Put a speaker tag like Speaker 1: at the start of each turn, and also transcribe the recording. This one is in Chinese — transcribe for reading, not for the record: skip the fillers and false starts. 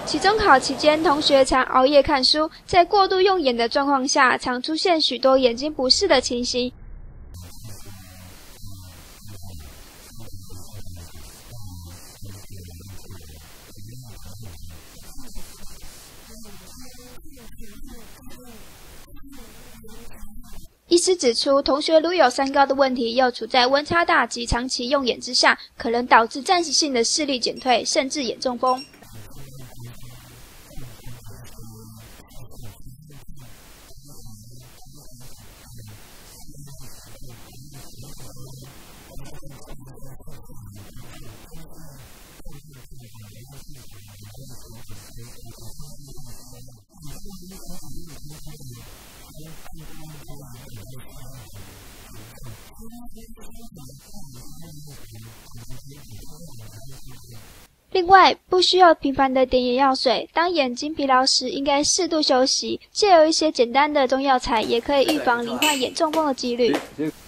Speaker 1: 期中考期间，同学常熬夜看书，在过度用眼的状况下，常出现许多眼睛不适的情形。医师指出，同学如有三高的问题，又处在温差大及长期用眼之下，可能导致暂时性的视力减退，甚至眼中风。另外，不需要频繁的点眼药水。当眼睛疲劳时，应该适度休息。借由一些简单的中药材，也可以预防罹患眼中风的几率。